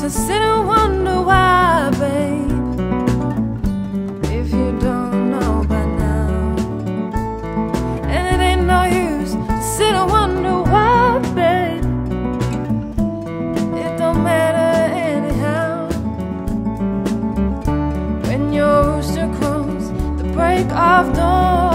So sit and wonder why, babe, if you don't know by now. And it ain't no use to sit and wonder why, babe, it don't matter anyhow. When your rooster crows the break of dawn,